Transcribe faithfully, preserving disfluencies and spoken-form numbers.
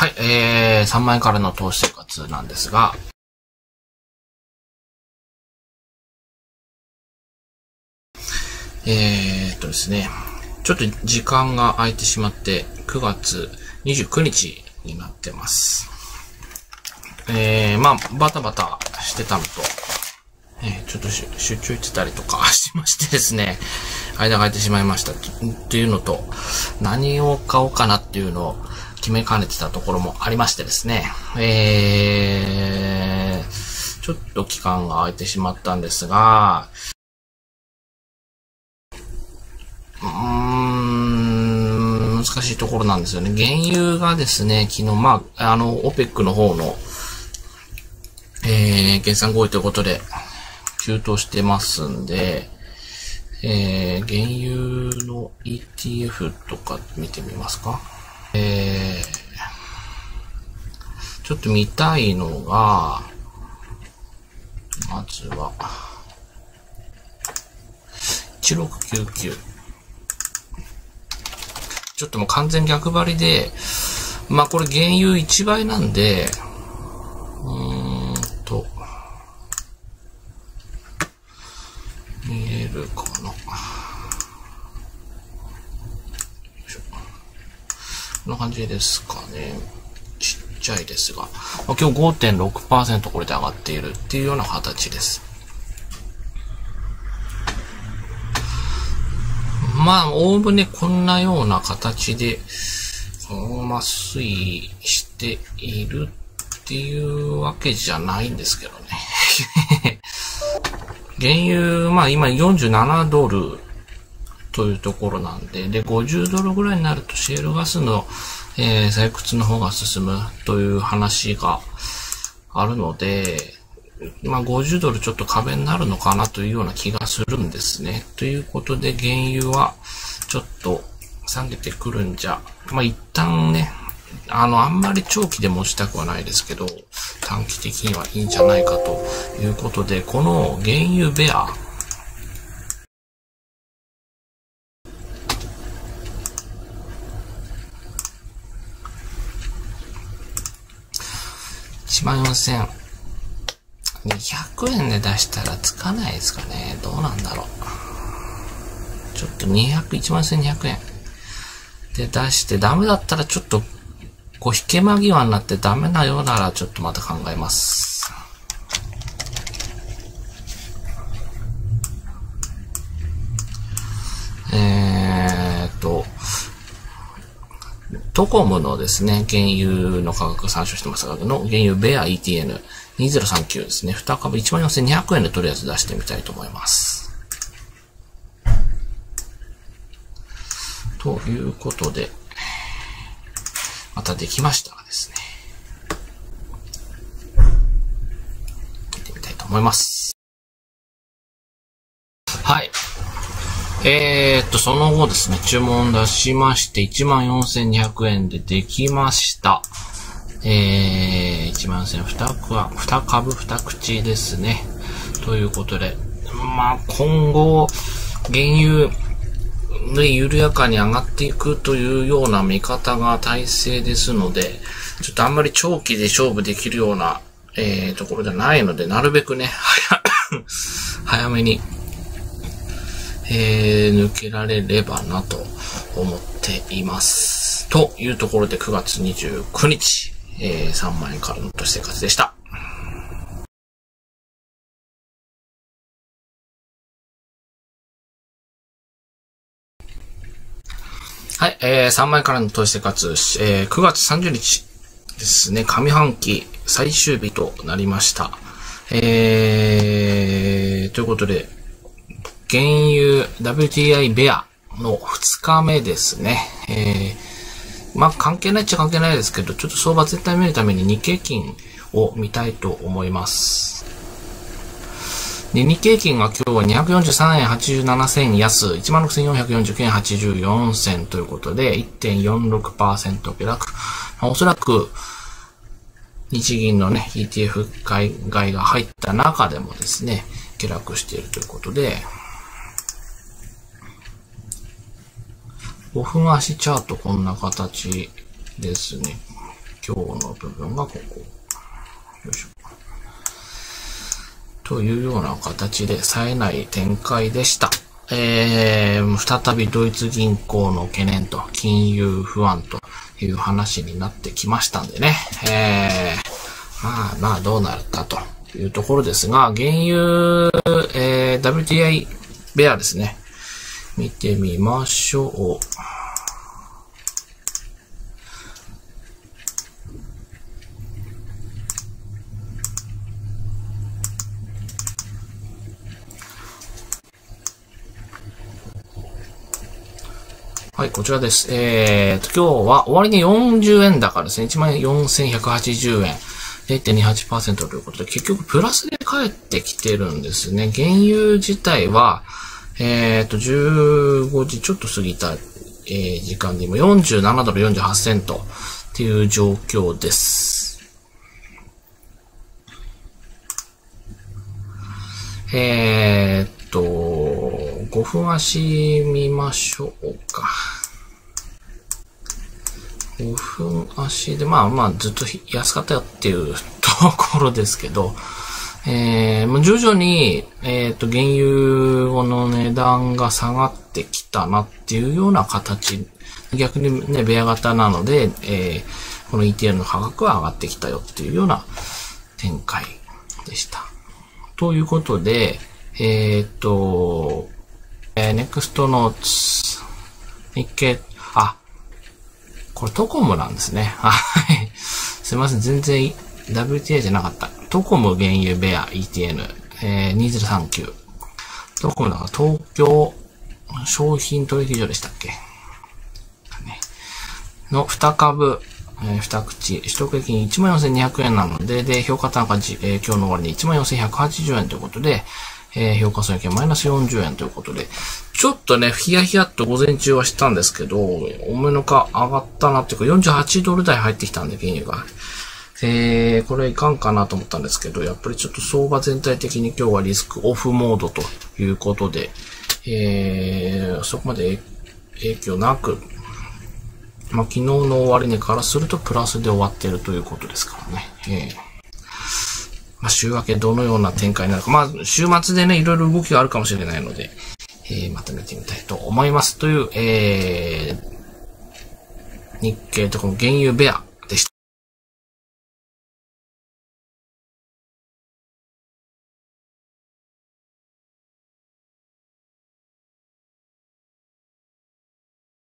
はい、えー、さんまんえんからの投資生活なんですが、えーっとですね、ちょっと時間が空いてしまって、くがつにじゅうくにちになってます。えー、まあ、バタバタしてたのと、えー、ちょっと出張行ってたりとかしましてですね、間が空いてしまいましたっていうのと、何を買おうかなっていうのを決めかねてたところもありましてですね、えー、ちょっと期間が空いてしまったんですが、うーん、難しいところなんですよね。原油がですね、昨日、まあ、あの、オペック の方の、えー、減産合意ということで、急騰してますんで、えー、原油の イーティーエフ とか見てみますか。えー、ちょっと見たいのが、まずは、いちろくきゅうきゅう。ちょっともう完全逆張りで、まあこれ原油いちばいなんで、うーんと、見えるかな。よいしょ。こんな感じですかね。ちっちゃいですが、まあ、今日 ごてんろくパーセント これで上がっているっていうような形です。まあ、おおむねこんなような形で、まあ、推移しているっていうわけじゃないんですけどね。原油、まあ今よんじゅうななドルというところなんで、で、ごじゅうドルぐらいになるとシェールガスの、えー、採掘の方が進むという話があるので、まあごじゅうドルちょっと壁になるのかなというような気がするんですね。ということで原油はちょっと下げてくるんじゃ、まあ一旦ね、あの、あんまり長期で持ちたくはないですけど、短期的にはいいんじゃないかということで、この原油ベア、いちまんよんせんにひゃくえんで出したらつかないですかね。どうなんだろう。ちょっとにひゃく、いちまんせんにひゃくえんで出してダメだったらちょっとこう引け間際になってダメなようならちょっとまた考えます。えーっと、トコムのですね、原油の価格参照してますが、の原油ベア イーティーエヌにせんさんじゅうきゅう ですね。に株 いちまんよんせんにひゃくえんでとりあえず出してみたいと思います。ということで、またできましたらですね、見てみたいと思います。はい。えー、っと、その後ですね、注文出しまして、いちまんよんせんにひゃくえんでできました。えー、いちまんせんに株、に株に口ですね。ということで、まあ、今後、原油で緩やかに上がっていくというような見方が大勢ですので、ちょっとあんまり長期で勝負できるような、えー、ところじゃないので、なるべくね、早めに、えー、抜けられればなと思っています。というところでくがつにじゅうくにち、えー、さんまんえんからの投資生活でした。はい、えー、さんまんえんからの投資生活、えー、くがつさんじゅうにちですね、上半期最終日となりました。えー、ということで、原油 ダブリューティーアイ ベアのふつかめですね。えー、まあ、関係ないっちゃ関係ないですけど、ちょっと相場絶対見るために日経金を見たいと思います。で、日経金が今日はにひゃくよんじゅうさんえんはちじゅうなな銭安、いちまんろくせんよんひゃくよんじゅうきゅうえんはちじゅうよん銭ということで いってんよんろくパーセント 下落。まあ、おそらく、日銀のね、イーティーエフ 買い買いが入った中でもですね、下落しているということで、ごふん足チャートこんな形ですね。 今日の部分がここ。よいしょ。というような形で冴えない展開でした。えー、再びドイツ銀行の懸念と金融不安という話になってきましたんでね。えー、まあまあどうなるかというところですが、原油、えー、ダブリューティーアイ ベアですね。見てみましょう。はい、こちらです。えーと、今日は終値よんじゅうえん高ですね。いちまんよんせんひゃくはちじゅうえん。れいてんにはちパーセント ということで、結局プラスで返ってきてるんですね。原油自体は、えーと、じゅうごじちょっと過ぎた、えー、時間で今よんじゅうななドルよんじゅうはちセントっていう状況です。えーと、ごふん足見ましょうか。ごふん足で、まあまあずっと安かったよっていうところですけど、えー、徐々に、えっと、原油の値段が下がってきたなっていうような形、逆にね、ベア型なので、えー、この イーティーエル の価格は上がってきたよっていうような展開でした。ということで、えっと、えー、ネクストノーツ、日経、あ、これトコムなんですね。はい。すいません。全然 ダブリューティーアイ じゃなかった。トコム原油ベア イーティーエヌ、えー、にせんさんじゅうきゅう。トコムだから東京商品取引所でしたっけ、ね、のに株、えー、に口、取得平均 いちまんよんせんにひゃくえんなので、で、評価単価、えー、今日の終わりに いちまんよんせんひゃくはちじゅうえんということで、えー、評価損益はマイナスよんじゅうえんということで、ちょっとね、ヒヤヒヤっと午前中はしたんですけど、お目のか上がったなっていうか、よんじゅうはちドル台入ってきたんで、原油が。えー、これいかんかなと思ったんですけど、やっぱりちょっと相場全体的に今日はリスクオフモードということで、えー、そこまで影響なく、まあ、昨日の終値からするとプラスで終わっているということですからね。えーまあ、週明けどのような展開になるか。まあ、週末でね、いろいろ動きがあるかもしれないので、えー、また見てみたいと思います。という、えー、日経とこの原油ベア